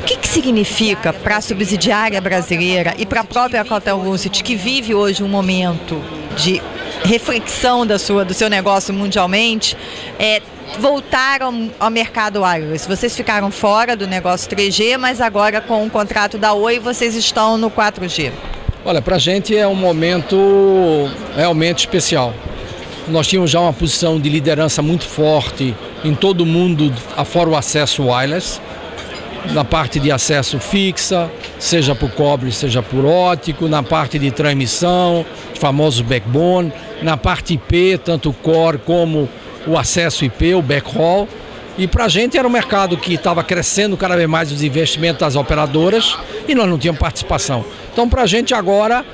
O que significa para a subsidiária brasileira e para a própria Alcatel-Lucent, que vive hoje um momento de reflexão do seu negócio mundialmente, voltar ao mercado wireless? Vocês ficaram fora do negócio 3G, mas agora com o contrato da Oi vocês estão no 4G. Olha, para a gente é um momento realmente especial. Nós tínhamos já uma posição de liderança muito forte em todo o mundo, afora o acesso wireless, na parte de acesso fixa, seja por cobre, seja por óptico, na parte de transmissão, os famosos backbone, na parte IP, tanto o core como o acesso IP, o backhaul. E para a gente era um mercado que estava crescendo cada vez mais os investimentos das operadoras e nós não tínhamos participação. Então para a gente agora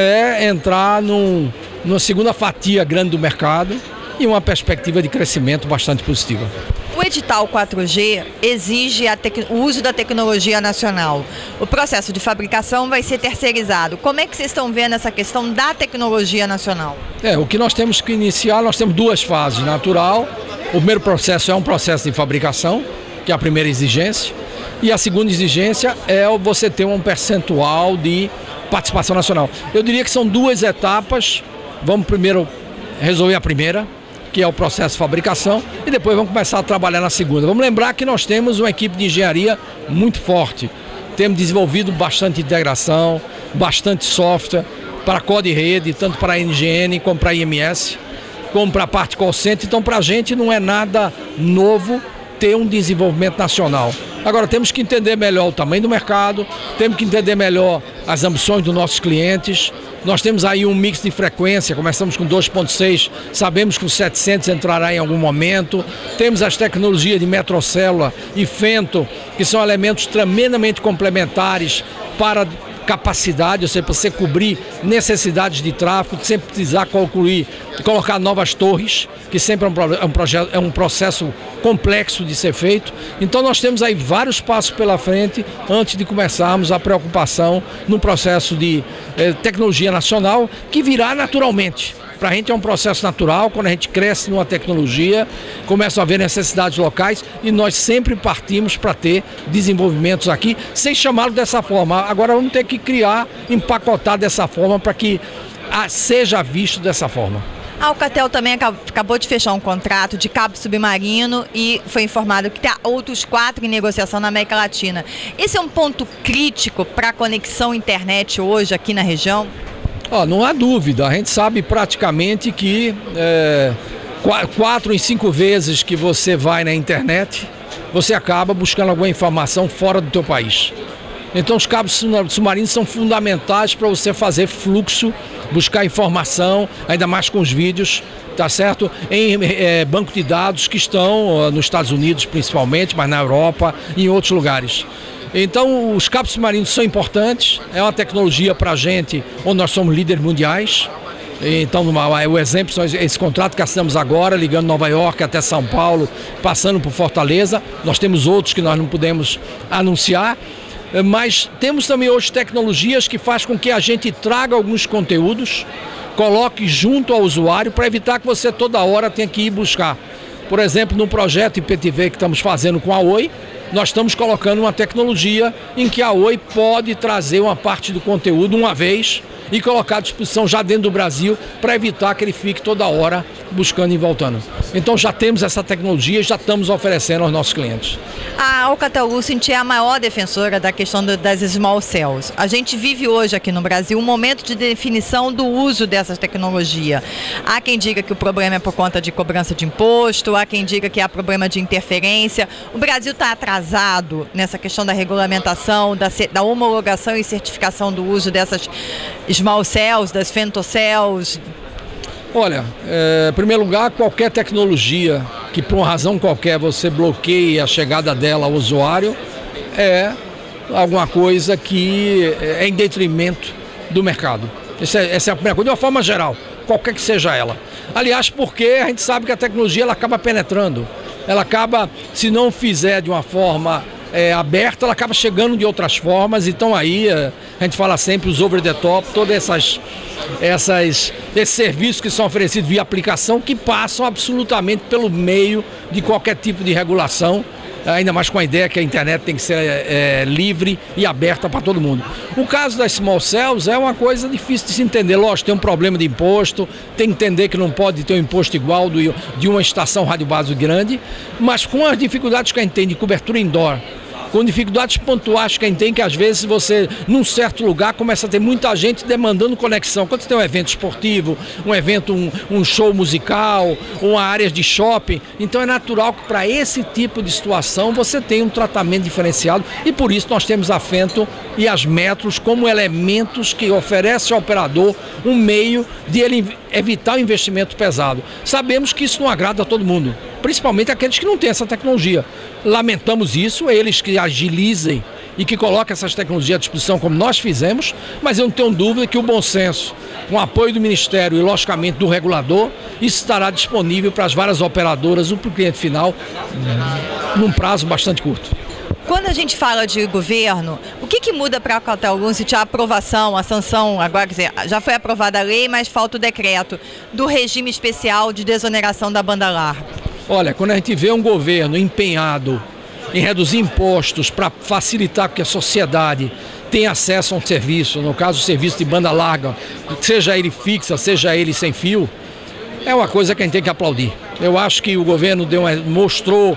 é entrar numa segunda fatia grande do mercado e uma perspectiva de crescimento bastante positiva. O edital 4G exige o uso da tecnologia nacional. O processo de fabricação vai ser terceirizado. Como é que vocês estão vendo essa questão da tecnologia nacional? O que nós temos que iniciar, nós temos duas fases. Natural, o primeiro processo é um processo de fabricação, que é a primeira exigência. E a segunda exigência é você ter um percentual de participação nacional. Eu diria que são duas etapas. Vamos primeiro resolver a primeira, que é o processo de fabricação, e depois vamos começar a trabalhar na segunda. Vamos lembrar que nós temos uma equipe de engenharia muito forte. Temos desenvolvido bastante integração, bastante software para código e rede, tanto para a NGN como para a IMS, como para a parte call center. Então, para a gente não é nada novo ter um desenvolvimento nacional. Agora, temos que entender melhor o tamanho do mercado, temos que entender melhor as ambições dos nossos clientes. Nós temos aí um mix de frequência, começamos com 2.6, sabemos que o 700 entrará em algum momento. Temos as tecnologias de metrocélula e fento, que são elementos tremendamente complementares para capacidade, ou seja, para você cobrir necessidades de tráfego, sem precisar colocar novas torres, que sempre é um processo complexo de ser feito. Então nós temos aí vários passos pela frente antes de começarmos a preocupação no processo de tecnologia nacional, que virá naturalmente. Para a gente é um processo natural, quando a gente cresce numa tecnologia, começam a haver necessidades locais e nós sempre partimos para ter desenvolvimentos aqui, sem chamá-lo dessa forma. Agora vamos ter que criar, empacotar dessa forma para que seja visto dessa forma. A Alcatel também acabou de fechar um contrato de cabo submarino e foi informado que tem outros 4 em negociação na América Latina. Esse é um ponto crítico para a conexão internet hoje aqui na região? Não há dúvida, a gente sabe praticamente que 4 em 5 vezes que você vai na internet, você acaba buscando alguma informação fora do teu país. Então os cabos submarinos são fundamentais para você fazer fluxo, buscar informação, ainda mais com os vídeos, tá certo? Em banco de dados que estão nos Estados Unidos principalmente, mas na Europa e em outros lugares. Então os cabos submarinos são importantes, é uma tecnologia para a gente, onde nós somos líderes mundiais. Então o exemplo são esse contrato que assinamos agora, ligando Nova York até São Paulo, passando por Fortaleza. Nós temos outros que nós não podemos anunciar, mas temos também hoje tecnologias que fazem com que a gente traga alguns conteúdos, coloque junto ao usuário para evitar que você toda hora tenha que ir buscar. Por exemplo, no projeto IPTV que estamos fazendo com a Oi, nós estamos colocando uma tecnologia em que a Oi pode trazer uma parte do conteúdo uma vez e colocar à disposição já dentro do Brasil para evitar que ele fique toda hora buscando e voltando. Então já temos essa tecnologia e já estamos oferecendo aos nossos clientes. A Alcatel-Lucent é a maior defensora da questão das small cells. A gente vive hoje aqui no Brasil um momento de definição do uso dessa tecnologia. Há quem diga que o problema é por conta de cobrança de imposto, há quem diga que há problema de interferência. O Brasil está atrasado nessa questão da regulamentação, da homologação e certificação do uso dessas small cells, das femtocells. Olha, em primeiro lugar, qualquer tecnologia que por uma razão qualquer você bloqueie a chegada dela ao usuário é alguma coisa que é em detrimento do mercado. Essa é a primeira coisa, de uma forma geral, qualquer que seja ela. Aliás, porque a gente sabe que a tecnologia ela acaba penetrando, ela acaba, se não fizer de uma forma aberta, ela acaba chegando de outras formas. Então aí a gente fala sempre os over the top, todos esses serviços que são oferecidos via aplicação que passam absolutamente pelo meio de qualquer tipo de regulação ainda mais com a ideia que a internet tem que ser livre e aberta para todo mundo. O caso das small cells é uma coisa difícil de se entender. Lógico, tem um problema de imposto, tem que entender que não pode ter um imposto igual de uma estação rádio base grande, mas com as dificuldades que a gente tem de cobertura indoor, com dificuldades pontuais que a gente tem, que às vezes você, num certo lugar, começa a ter muita gente demandando conexão. Quando você tem um evento esportivo, um evento, um show musical, uma área de shopping, então é natural que para esse tipo de situação você tenha um tratamento diferenciado, e por isso nós temos a Fenton e as metros como elementos que oferecem ao operador um meio de ele evitar o investimento pesado. Sabemos que isso não agrada a todo mundo, principalmente aqueles que não têm essa tecnologia. Lamentamos isso, eles que agilizem e que coloquem essas tecnologias à disposição como nós fizemos, mas eu não tenho dúvida que o bom senso, com o apoio do Ministério e logicamente do regulador, isso estará disponível para as várias operadoras ou para o cliente final num prazo bastante curto. Quando a gente fala de governo, o que muda para a Alcatel-Lucent se tiver a aprovação, a sanção, agora, quer dizer, já foi aprovada a lei, mas falta o decreto do regime especial de desoneração da banda larga? Olha, quando a gente vê um governo empenhado em reduzir impostos para facilitar que a sociedade tenha acesso a um serviço, no caso o serviço de banda larga, seja ele fixa, seja ele sem fio, é uma coisa que a gente tem que aplaudir. Eu acho que o governo mostrou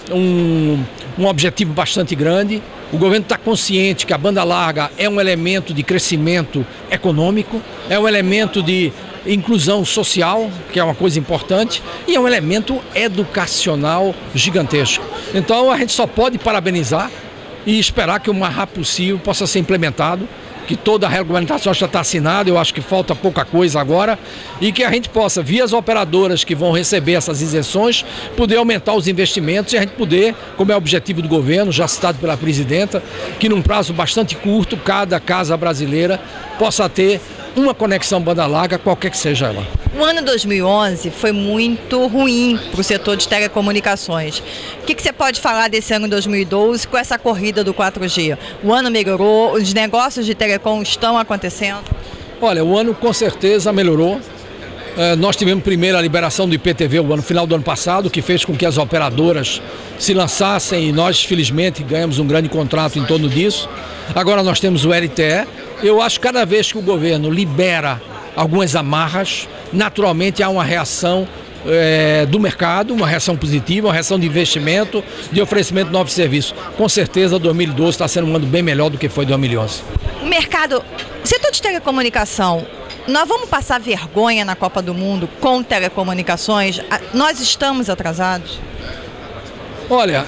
um objetivo bastante grande. O governo está consciente que a banda larga é um elemento de crescimento econômico, é um elemento de inclusão social, que é uma coisa importante, e é um elemento educacional gigantesco. Então a gente só pode parabenizar e esperar que o mais rápido possível possa ser implementado, que toda a regulamentação já está assinada, eu acho que falta pouca coisa agora, e que a gente possa, via as operadoras que vão receber essas isenções, poder aumentar os investimentos e a gente poder, como é o objetivo do governo, já citado pela presidenta, que num prazo bastante curto, cada casa brasileira possa ter uma conexão banda larga, qualquer que seja ela. O ano 2011 foi muito ruim para o setor de telecomunicações. O que você pode falar desse ano 2012 com essa corrida do 4G? O ano melhorou, os negócios de telecom estão acontecendo? Olha, o ano com certeza melhorou. Nós tivemos primeiro a liberação do IPTV no final do ano passado, que fez com que as operadoras se lançassem, e nós felizmente ganhamos um grande contrato em torno disso. Agora nós temos o LTE. Eu acho que cada vez que o governo libera algumas amarras, naturalmente há uma reação do mercado, uma reação positiva, uma reação de investimento, de oferecimento de novos serviços. Com certeza 2012 está sendo um ano bem melhor do que foi 2011. O mercado, setor de telecomunicação, nós vamos passar vergonha na Copa do Mundo com telecomunicações? Nós estamos atrasados? Olha,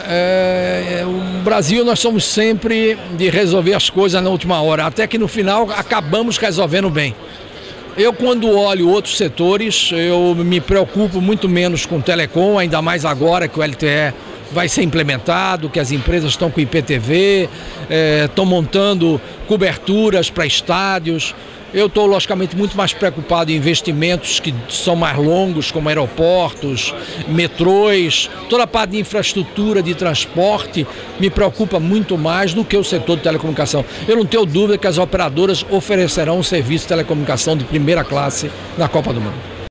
o Brasil nós somos sempre de resolver as coisas na última hora, até que no final acabamos resolvendo bem. Eu, quando olho outros setores, eu me preocupo muito menos com telecom, ainda mais agora que o LTE vai ser implementado, que as empresas estão com IPTV, estão montando coberturas para estádios. Eu estou, logicamente, muito mais preocupado em investimentos que são mais longos, como aeroportos, metrôs, toda a parte de infraestrutura de transporte me preocupa muito mais do que o setor de telecomunicação. Eu não tenho dúvida que as operadoras oferecerão um serviço de telecomunicação de primeira classe na Copa do Mundo.